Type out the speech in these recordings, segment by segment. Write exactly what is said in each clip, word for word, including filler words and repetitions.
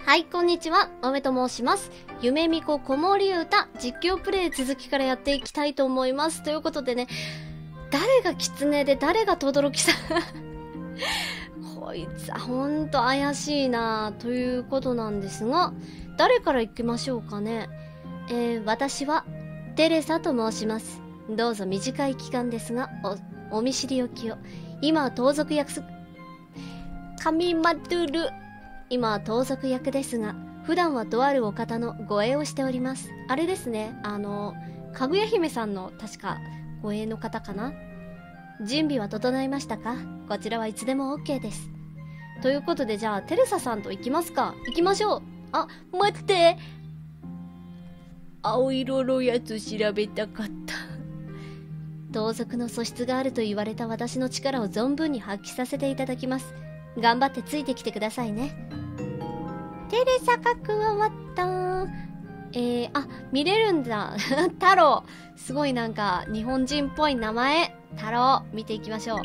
はい、こんにちは。まめと申します。夢みこ子守歌実況プレイ続きからやっていきたいと思います。ということでね、誰が狐で誰が轟さんこいつはほんと怪しいなということなんですが、誰から行きましょうかね。えー、私はテレサと申します。どうぞ短い期間ですが、お、お見知りおきを。今は盗賊役す、神マドゥル。今は盗賊役ですが、普段はとあるお方の護衛をしております。あれですね、あの、かぐや姫さんの確か護衛の方かな。準備は整いましたか？こちらはいつでも OK です。ということで、じゃあ、テレサさんと行きますか。行きましょう。あ、待って。青色のやつ調べたかった。盗賊の素質があると言われた私の力を存分に発揮させていただきます。頑張ってついてきてくださいね。テレサが加わった。えー、あ、見れるんだ。太郎。すごいなんか、日本人っぽい名前。太郎。見ていきましょう。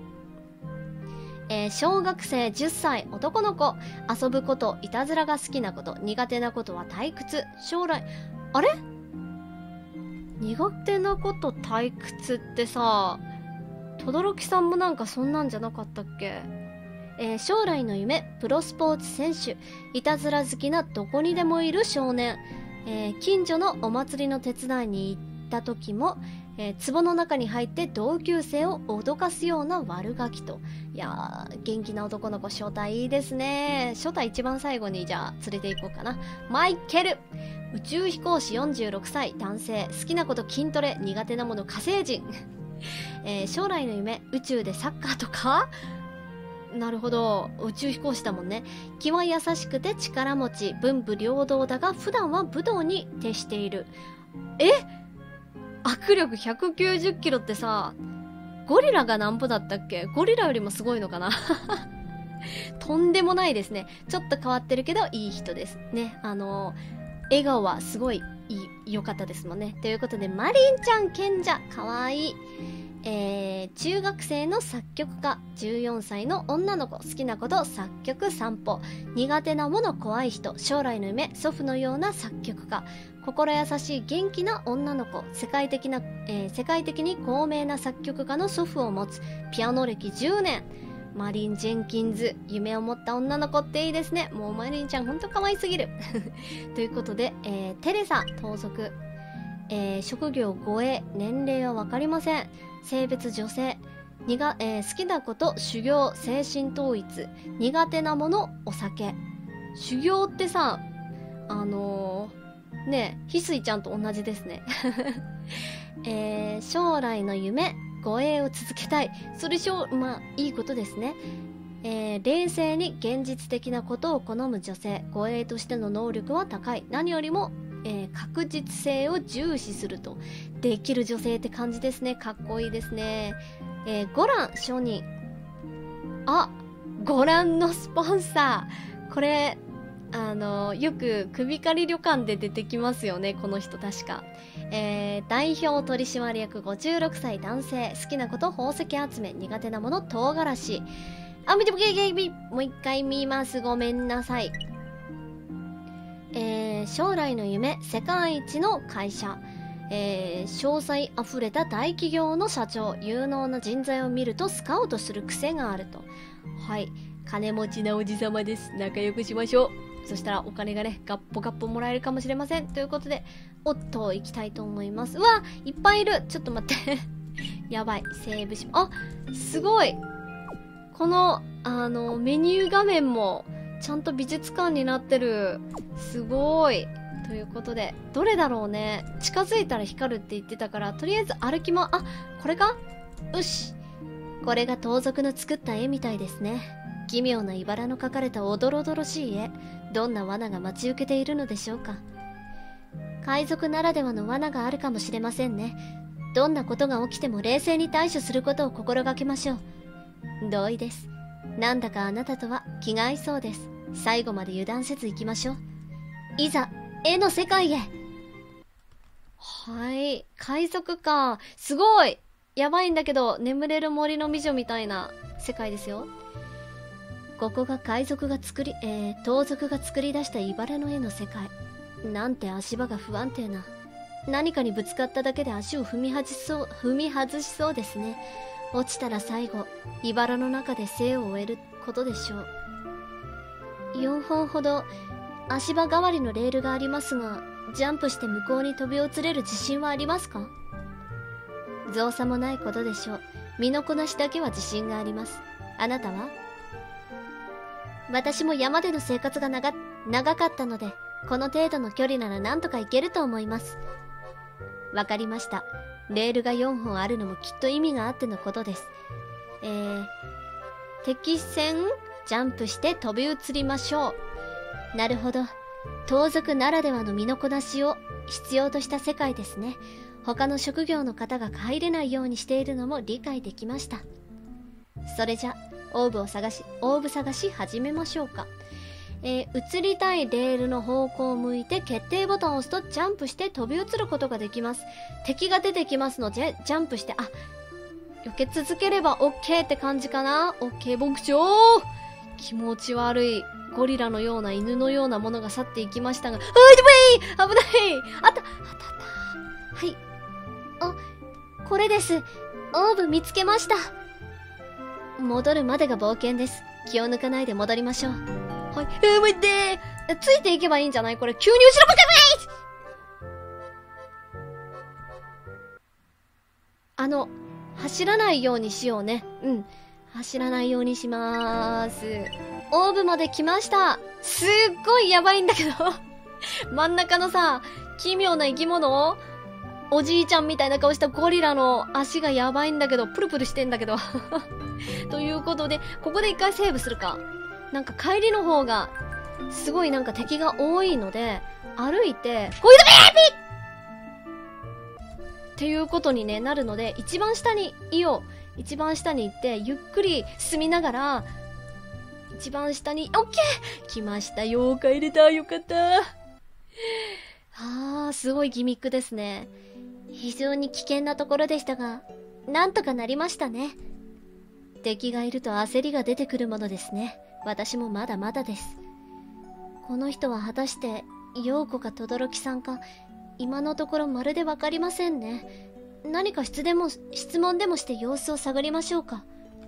えー、小学生じゅっさい男の子。遊ぶこと、いたずらが好きなこと、苦手なことは退屈。将来、あれ？苦手なこと退屈ってさ、轟さんもなんかそんなんじゃなかったっけ？えー、将来の夢、プロスポーツ選手、いたずら好きなどこにでもいる少年、えー、近所のお祭りの手伝いに行った時も、えー、壺の中に入って同級生を脅かすような悪ガキと。いやー、元気な男の子、初代いいですね。初代一番最後にじゃあ連れて行こうかな。マイケル、宇宙飛行士よんじゅうろくさい男性、好きなこと筋トレ、苦手なもの火星人、えー、将来の夢、宇宙でサッカーとか。なるほど、宇宙飛行士だもんね。気は優しくて力持ち、文武両道だが普段は武道に徹している。え？握力ひゃくきゅうじゅっキロってさ、ゴリラがなんぼだったっけ？ゴリラよりもすごいのかなとんでもないですね。ちょっと変わってるけどいい人ですね。あの笑顔はすごいいい良かったですもんね。ということで、マリンちゃん賢者かわいい。えー、中学生の作曲家、じゅうよんさいの女の子、好きなこと作曲散歩、苦手なもの怖い人、将来の夢、祖父のような作曲家、心優しい元気な女の子、世界的な、えー、世界的に高名な作曲家の祖父を持つ、ピアノ歴じゅうねん、マリン・ジェンキンズ。夢を持った女の子っていいですね。もうマリンちゃんほんと可愛すぎるということで、えー、テレサ盗賊、えー、職業護衛、年齢は分かりません。性別女性、にが、えー、好きなこと修行、精神統一、苦手なものお酒。修行ってさ、あのー、ねえ翡翠ちゃんと同じですね、えー、将来の夢、護衛を続けたい。それしょまあいいことですね。えー、冷静に現実的なことを好む女性、護衛としての能力は高い。何よりもえー、確実性を重視すると。できる女性って感じですね。かっこいいですね。えー、ゴラン商人。あ、ゴランのスポンサー。これ、あの、よく首狩り旅館で出てきますよね。この人確か。えー、代表取締役ごじゅうろくさい男性。好きなこと宝石集め。苦手なもの唐辛子。あ、見てもう一回見ます。ごめんなさい。えー、将来の夢、世界一の会社、えー、詳細あふれた大企業の社長、有能な人材を見るとスカウトする癖があると。はい、金持ちなおじさまです。仲良くしましょう。そしたらお金がね、ガッポガッポもらえるかもしれません。ということで、おっと行きたいと思います。うわ、いっぱいいる。ちょっと待ってやばい、セーブしま、あ、すごい。このあのメニュー画面もちゃんと美術館になってる。すごい。ということで、どれだろうね。近づいたら光るって言ってたから、とりあえず歩きま、あ、これか？よし。これが盗賊の作った絵みたいですね。奇妙な茨の描かれたおどろおどろしい絵。どんな罠が待ち受けているのでしょうか。海賊ならではの罠があるかもしれませんね。どんなことが起きても冷静に対処することを心がけましょう。同意です。なんだかあなたとは気が合いそうです。最後まで油断せず行きましょう。いざ、絵の世界へ。はい。海賊か。すごい。やばいんだけど、眠れる森の美女みたいな世界ですよ。 ここが海賊が作り、えー、盗賊が作り出した茨の絵の世界。なんて足場が不安定な。何かにぶつかっただけで足を踏み外しそう、踏み外しそうですね。落ちたら最後、茨の中で生を終えることでしょう。よんほんほど足場代わりのレールがありますが、ジャンプして向こうに飛び移れる自信はありますか？造作もないことでしょう。身のこなしだけは自信があります。あなたは？私も山での生活が長、長かったので、この程度の距離ならなんとか行けると思います。わかりました。レールがよんほんあるのもきっと意味があってのことです。えー、敵戦ジャンプして飛び移りましょう。なるほど。盗賊ならではの身のこなしを必要とした世界ですね。他の職業の方が入れないようにしているのも理解できました。それじゃ、オーブを探し、オーブ探し始めましょうか。えー、移りたいレールの方向を向いて決定ボタンを押すとジャンプして飛び移ることができます。敵が出てきますので、ジャンプして、あ、避け続ければ OK って感じかな。OK、牧長気持ち悪い。ゴリラのような犬のようなものが去っていきましたが、あー、やばい危ないあったあったあった。はい。あ、これです。オーブ見つけました。戻るまでが冒険です。気を抜かないで戻りましょう。はい。えー、待ってー。ついていけばいいんじゃないこれ、急に後ろ向かないあの、走らないようにしようね。うん。走らないようにしまーす。オーブまで来ました。すっごいやばいんだけど。真ん中のさ、奇妙な生き物おじいちゃんみたいな顔したゴリラの足がやばいんだけど、プルプルしてんだけど。ということで、ここで一回セーブするか。なんか帰りの方が、すごいなんか敵が多いので、歩いて、こういうっていうことに、ね、なるので、一番下にいよう。一番下に行って、ゆっくり進みながら、一番下に、オッケー来ましたよ。帰れた。よかった。あー、すごいギミックですね。非常に危険なところでしたが、なんとかなりましたね。敵がいると焦りが出てくるものですね。私もまだまだです。この人は果たして、陽子か轟さんか、今のところまるでわかりませんね。何か質でも、質問でもして様子を探りましょうか。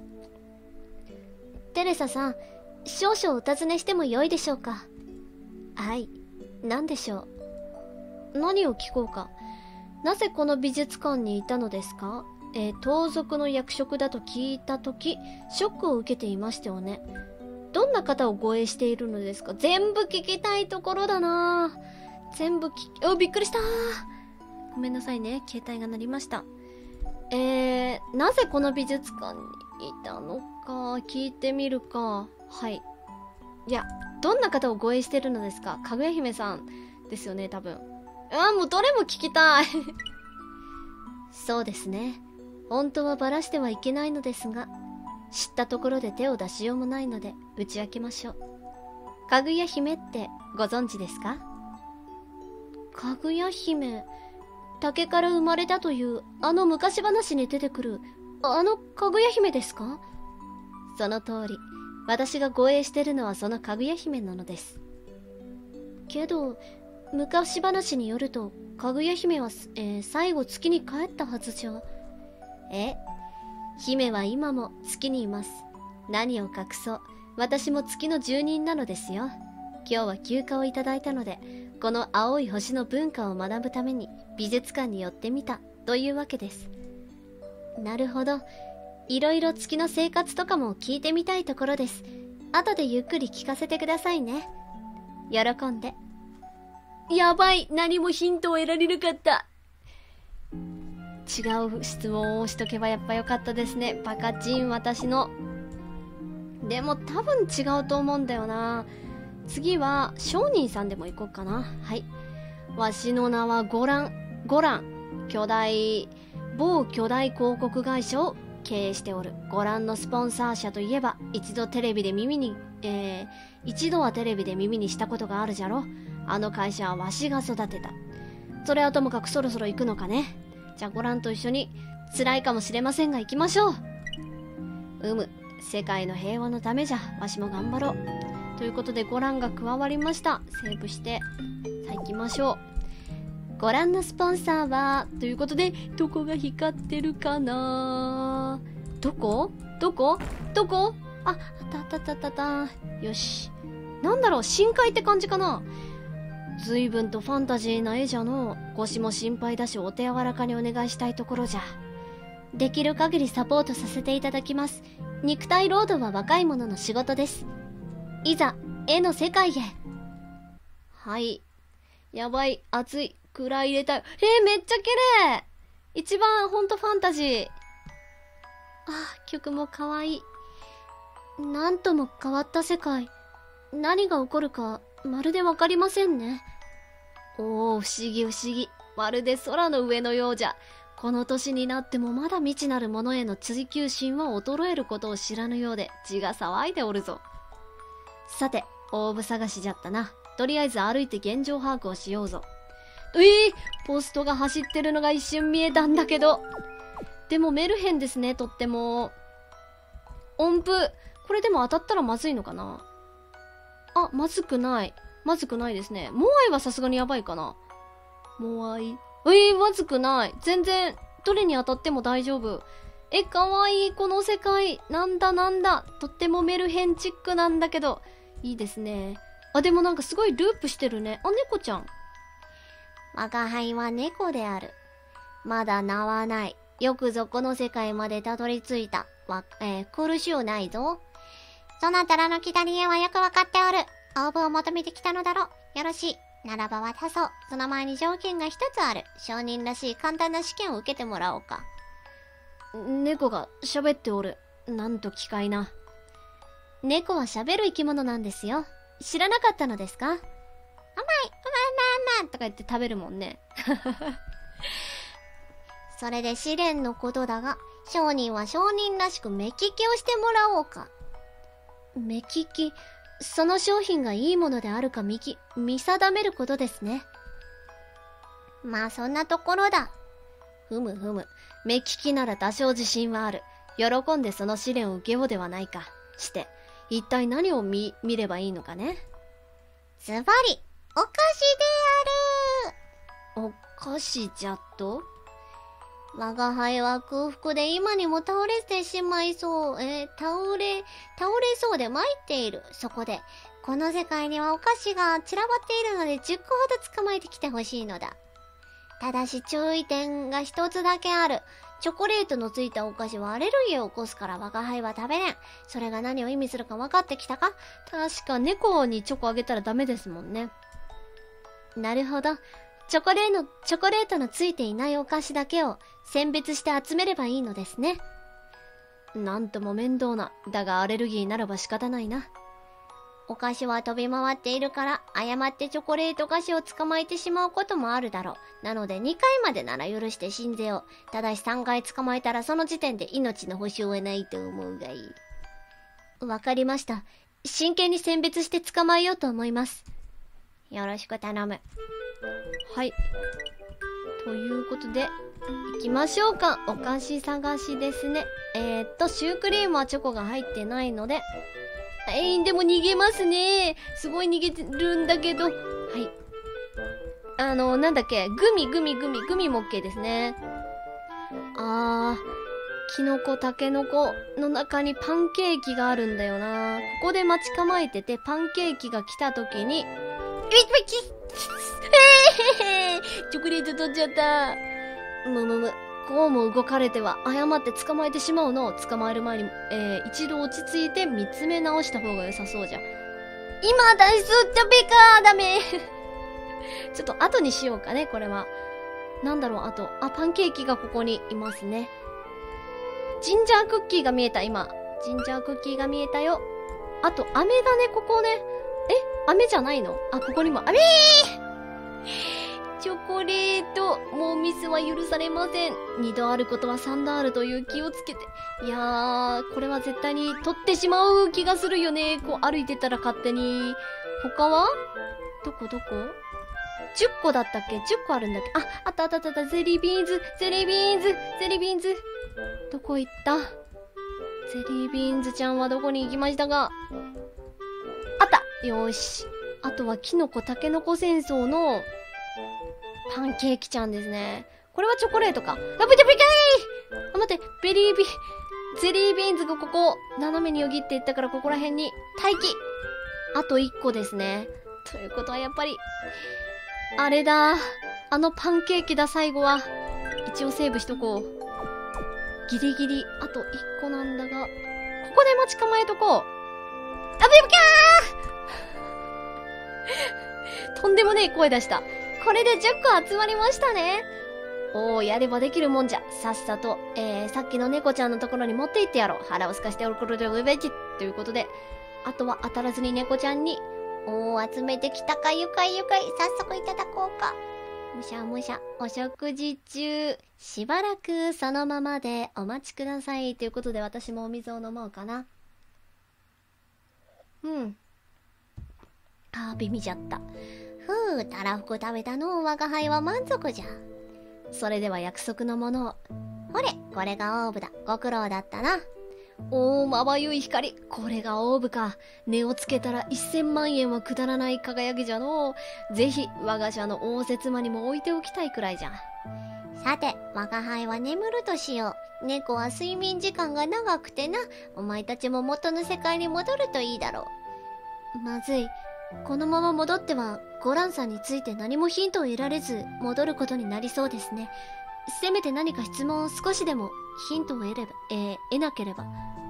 テレサさん、少々お尋ねしてもよいでしょうか。はい、何でしょう。何を聞こうか。なぜこの美術館にいたのですか？えー、盗賊の役職だと聞いたとき、ショックを受けていましたよね。どんな方を護衛しているのですか？全部聞きたいところだな。全部聞き、お、びっくりした。ごめんなさいね、携帯が鳴りました。えー、なぜこの美術館にいたのか、聞いてみるか。はい。いや、どんな方を護衛しているのですか？かぐや姫さんですよね、多分。あ、もうどれも聞きたい。そうですね。本当はバラしてはいけないのですが、知ったところで手を出しようもないので、打ち明けましょう。かぐや姫ってご存知ですか？かぐや姫、竹から生まれたというあの昔話に出てくるあのかぐや姫ですか？その通り、私が護衛してるのはそのかぐや姫なのです。けど、昔話によると、かぐや姫は、えー、最後月に帰ったはずじゃ。え？姫は今も月にいます。何を隠そう。私も月の住人なのですよ。今日は休暇をいただいたので、この青い星の文化を学ぶために美術館に寄ってみたというわけです。なるほど。いろいろ月の生活とかも聞いてみたいところです。後でゆっくり聞かせてくださいね。喜んで。やばい、何もヒントを得られなかった。違う質問をしとけばやっぱよかったですね。バカチン、私の。でも多分違うと思うんだよな。次は商人さんでも行こうかな。はい。わしの名はゴラン。ゴラン。巨大、某巨大広告会社を経営しておる。ゴランのスポンサー社といえば、一度テレビで耳に、えー、一度はテレビで耳にしたことがあるじゃろ。あの会社はわしが育てた。それはともかくそろそろ行くのかね。じゃあゴランと一緒に、辛いかもしれませんが行きましょう。うむ、 世界の平和のためじゃ。わしも頑張ろう。ということで、ご覧が加わりました。セーブして。さあ行きましょう。ご覧のスポンサーは、ということで、どこが光ってるかな？どこどこどこ？あ、あったあったあったあったあった。よし。なんだろう、深海って感じかな？随分とファンタジーな絵じゃの。腰も心配だし、お手柔らかにお願いしたいところじゃ。できる限りサポートさせていただきます。肉体労働は若い者の仕事です。いざ、絵の世界へ。はい。やばい、熱い、暗い入れたい。えー、めっちゃ綺麗！一番ほんとファンタジー。あ、曲も可愛い。なんとも変わった世界。何が起こるか、まるでわかりませんね。おー、不思議不思議。まるで空の上のようじゃ。この年になってもまだ未知なるものへの追求心は衰えることを知らぬようで、血が騒いでおるぞ。さて、オーブ探しじゃったな。とりあえず歩いて現状把握をしようぞ。えー、ポストが走ってるのが一瞬見えたんだけど。でもメルヘンですね、とっても。音符。これでも当たったらまずいのかな？あ、まずくない。まずくないですね。モアイはさすがにやばいかな。モアイ。えー、まずくない。全然、どれに当たっても大丈夫。え、かわいい、この世界。なんだなんだ。とってもメルヘンチックなんだけど。いいですね。あ、でもなんかすごいループしてるね。あ、猫ちゃん。我が輩は猫である。まだ名はない。よくぞこの世界までたどり着いた。わ、えー、苦しゅうないぞ。そなたらの来た理由はよくわかっておる。応募を求めてきたのだろう。よろしい。ならば渡そう。その前に条件が一つある。証人らしい簡単な試験を受けてもらおうか。猫が喋っておる。なんと奇怪な。猫は喋る生き物なんですよ。知らなかったのですか？甘い、うまい、まあまあとか言って食べるもんね。それで試練のことだが、商人は商人らしく目利きをしてもらおうか。目利き、その商品がいいものであるか見き、見定めることですね。まあそんなところだ。ふむふむ。目利きなら多少自信はある。喜んでその試練を受けようではないか。して、一体何を見、見ればいいのかね。ズバリ、お菓子である。お菓子じゃと？我が輩は空腹で今にも倒れてしまいそう。えー、倒れ、倒れそうで参っている。そこで、この世界にはお菓子が散らばっているのでじゅっこほど捕まえてきてほしいのだ。ただし注意点が一つだけある。チョコレートのついたお菓子はアレルギーを起こすから我が輩は食べれん。それが何を意味するか分かってきたか？確か猫にチョコあげたらダメですもんね。なるほど。チョコレート、チョコレートのついていないお菓子だけを選別して集めればいいのですね。なんとも面倒な。だがアレルギーならば仕方ないな。お菓子は飛び回っているから、誤ってチョコレート菓子を捕まえてしまうこともあるだろう。なのでにかいまでなら許して信ぜよう。ただしさんかい捕まえたらその時点で命の保証はないと思うがいい。わかりました。真剣に選別して捕まえようと思います。よろしく頼む。はい。ということで、行きましょうか。お菓子探しですね。えーっと、シュークリームはチョコが入ってないので、えー、でも逃げますね。すごい逃げてるんだけど。はい。あの、なんだっけ。グミ、グミ、グミ、グミも OK ですね。あー、キノコ、タケノコの中にパンケーキがあるんだよな。ここで待ち構えてて、パンケーキが来た時に、チョコレート取っちゃった。むむむ。こうも動かれては誤って捕まえてしまうのを捕まえる前に、えー、一度落ち着いて見つめ直した方が良さそうじゃ。今だいすっちゃべかーダメちょっと後にしようかね、これは。なんだろう、あと。あ、パンケーキがここにいますね。ジンジャークッキーが見えた、今。ジンジャークッキーが見えたよ。あと、飴だね、ここね。え、飴じゃないの？あ、ここにも、飴ーチョコレート。もうミスは許されません。二度あることは三度あるという気をつけて。いやー、これは絶対に取ってしまう気がするよね。こう歩いてたら勝手に。他はどこどこ ?じゅっ 個だったっけ ?じゅっ 個あるんだっけ。あ、あったあったあった。ゼリービーンズ、ゼリービーンズ、ゼリービーンズ。どこ行った？ ゼリービーンズちゃんはどこに行きましたか？あったよーし。あとはキノコタケノコ戦争のパンケーキちゃんですね。これはチョコレートか。あ、ぶてぶかいあ、待って、ベリービ、ゼリービーンズがここ、斜めによぎっていったからここら辺に待機。あといっこですね。ということはやっぱり、あれだ。あのパンケーキだ、最後は。一応セーブしとこう。ギリギリ、あといっこなんだが、ここで待ち構えとこう。あ、ぶてぶかーとんでもねえ声出した。これでじゅっこ集まりましたね。おー、やればできるもんじゃ。さっさと、えー、さっきの猫ちゃんのところに持って行ってやろう。腹をすかしておることでうべき。ということで、あとは当たらずに猫ちゃんに、おー、集めてきたか、ゆかいゆかい。早速いただこうか。むしゃむしゃ、お食事中。しばらくそのままでお待ちください。ということで、私もお水を飲もうかな。うん。あー、ビビじゃった。ふう、たらふく食べたの我が輩は満足じゃ。それでは約束のものを。ほれ、これがオーブだ。ご苦労だったな。おー、まばゆい光。これがオーブか。値をつけたらせんまんえんはくだらない輝きじゃのう。ぜひ、我が社の応接間にも置いておきたいくらいじゃ。さて、我が輩は眠るとしよう。猫は睡眠時間が長くてな。お前たちも元の世界に戻るといいだろう。まずい。このまま戻っては、ゴランさんについて何もヒントを得られず、戻ることになりそうですね。せめて何か質問を少しでもヒントを得れば、えー、得なければ。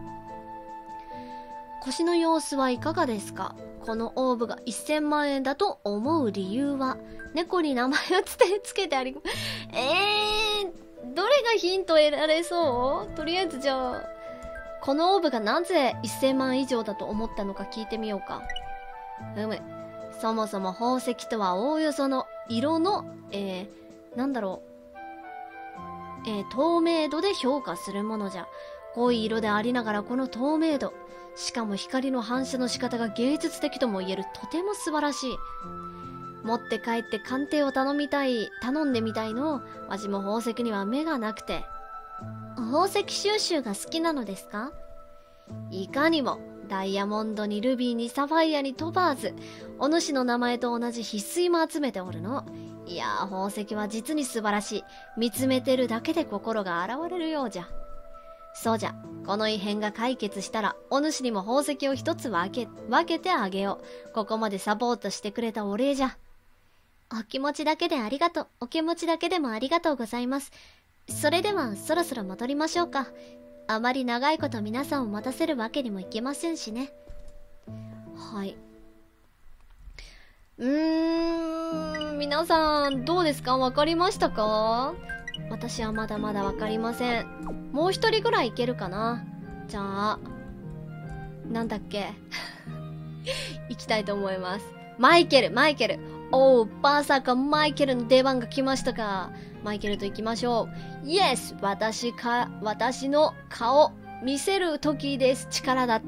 腰の様子はいかがですか？このオーブがせんまんえんだと思う理由は、猫に名前をつけ、つけてあり、えー、どれがヒントを得られそう？とりあえずじゃあ、このオーブがなぜせんまん以上だと思ったのか聞いてみようか。うむ。そもそも宝石とはおおよその色の、えー、なんだろう。えー、透明度で評価するものじゃ。濃い色でありながらこの透明度。しかも光の反射の仕方が芸術的とも言えるとても素晴らしい。持って帰って鑑定を頼みたい、頼んでみたいの。わしも宝石には目がなくて。宝石収集が好きなのですか？いかにも。ダイヤモンドにルビーにサファイアにトパーズ。お主の名前と同じ翡翠も集めておるの。いやー、宝石は実に素晴らしい。見つめてるだけで心が洗われるようじゃ。そうじゃ。この異変が解決したら、お主にも宝石を一つ分け、分けてあげよう。ここまでサポートしてくれたお礼じゃ。お気持ちだけでありがとう。お気持ちだけでもありがとうございます。それでは、そろそろ戻りましょうか。あまり長いこと皆さんを待たせるわけにもいけませんしね。はい。うーん、皆さん、どうですか？わかりましたか？私はまだまだわかりません。もう一人ぐらいいけるかな？じゃあ、なんだっけ行きたいと思います。マイケル、マイケル。おう、まさかマイケルの出番が来ましたか。マイケルと行きましょう。イエス！私か、私の顔、見せる時です。力だった。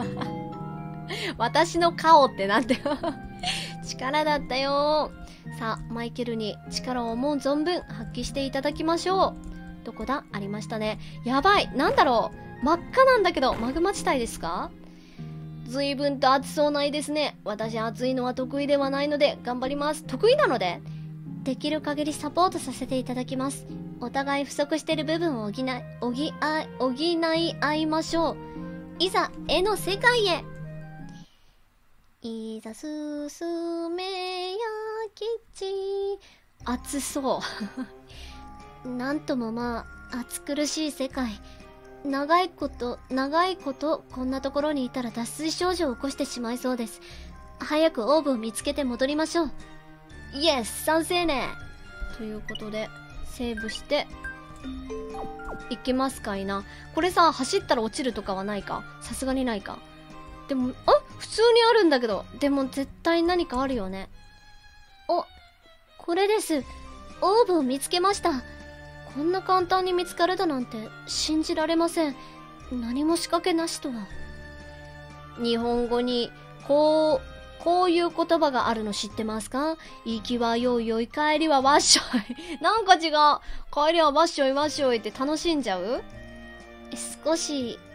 私の顔ってなんて力だったよ。さあ、マイケルに力を思う存分発揮していただきましょう。どこだ？ありましたね。やばい！なんだろう？真っ赤なんだけど、マグマ地帯ですか？随分と暑そうないですね。私暑いのは得意ではないので頑張ります。得意なのでできる限りサポートさせていただきます。お互い不足している部分を補い、補い、補い合いましょう。いざ、絵の世界へ。いざ進めや吉。暑そう。なんともまあ、暑苦しい世界。長いこと、長いこと、こんなところにいたら脱水症状を起こしてしまいそうです。早くオーブを見つけて戻りましょう。イエス、賛成ね。ということで、セーブして、いけますかいな。これさ、走ったら落ちるとかはないか？さすがにないか。でも、あ、普通にあるんだけど。でも絶対何かあるよね。お、これです。オーブを見つけました。こんな簡単に見つかるだなんて信じられません。何も仕掛けなしとは。日本語に、こう、こういう言葉があるの知ってますか？行きはよいよい、帰りはわっしょい。なんか違う。帰りはわっしょいわっしょいって楽しんじゃう？少し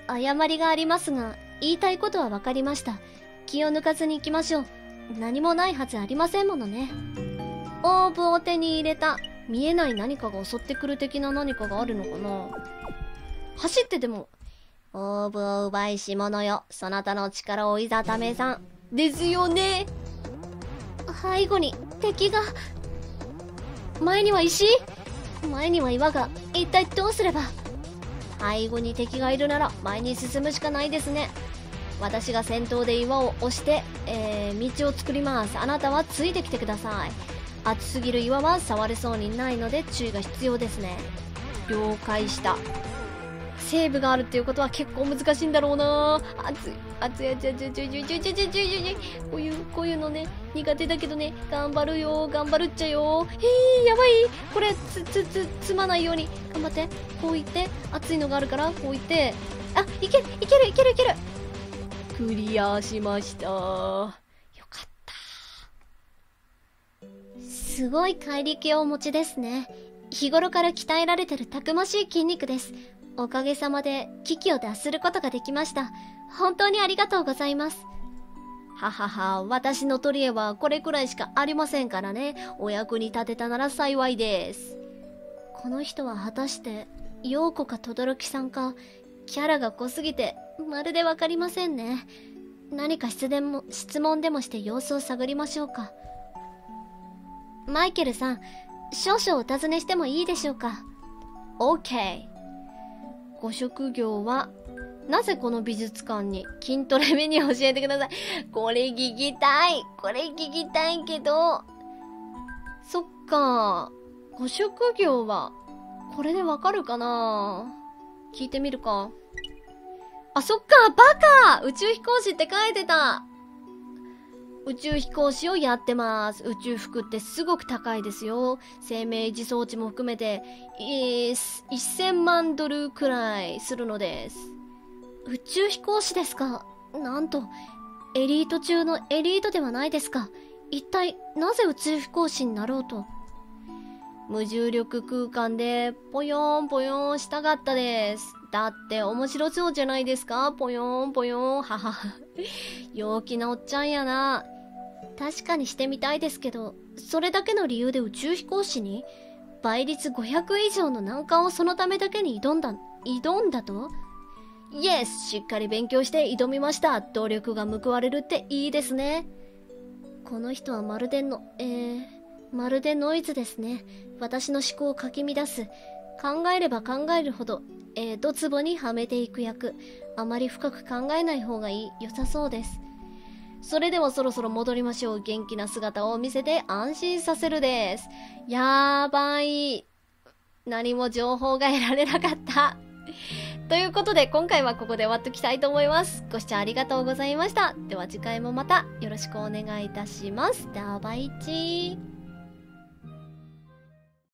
誤りがありますが、言いたいことは分かりました。気を抜かずに行きましょう。何もないはずありませんものね。オーブを手に入れた。見えない何かが襲ってくる的な何かがあるのかな。走ってでも、オーブを奪いし者よ。そなたの力をいざ試さん。ですよね。背後に敵が。前には石？前には岩が。一体どうすれば。背後に敵がいるなら前に進むしかないですね。私が先頭で岩を押して、えー、道を作ります。あなたはついてきてください。熱すぎる岩は触れそうにないので注意が必要ですね。了解した。セーブがあるっていうことは結構難しいんだろうな。熱い熱い熱い熱い熱い熱い熱い熱い熱い熱い。こういうこういうのね苦手だけどね、頑張るよ頑張るっちゃよ。へえやばい、これつつつつまないように頑張って。こう言って熱いのがあるからこう言って、あいけるいけるいけるいける。クリアしました。よかった。すごい怪力をお持ちですね。日頃から鍛えられてるたくましい筋肉です。おかげさまで危機を脱することができました。本当にありがとうございます。ははは、私の取り柄はこれくらいしかありませんからね。お役に立てたなら幸いです。この人は果たして陽子か轟さんか。キャラが濃すぎてまるでわかりませんね。何か質問も質問でもして様子を探りましょうか。マイケルさん、少々お尋ねしてもいいでしょうか。 OK。 ご職業は、なぜこの美術館に筋トレメニュー教えてください。これ聞きたいこれ聞きたいけど、そっか、ご職業はこれでわかるかな。聞いてみるか。あ、そっか、バカ！宇宙飛行士って書いてた。宇宙飛行士をやってます。宇宙服ってすごく高いですよ。生命維持装置も含めて、えー、せんまんドルくらいするのです。宇宙飛行士ですか。なんと、エリート中のエリートではないですか。一体、なぜ宇宙飛行士になろうと。無重力空間で、ぽよーんぽよーんしたかったです。だって面白そうじゃないですか。ぽよーんぽよーん。ははは。陽気なおっちゃんやな。確かにしてみたいですけど、それだけの理由で宇宙飛行士に倍率ごひゃく以上の難関をそのためだけに挑んだ、挑んだと？イエス！しっかり勉強して挑みました。努力が報われるっていいですね。この人はまるでの、えー、まるでノイズですね。私の思考をかき乱す。考えれば考えるほど、えー、ドツボにはめていく役。あまり深く考えない方がいい、良さそうです。それではそろそろ戻りましょう。元気な姿を見せて安心させるです。やばい。何も情報が得られなかった。ということで今回はここで終わっておきたいと思います。ご視聴ありがとうございました。では次回もまたよろしくお願いいたします。ではバイチー。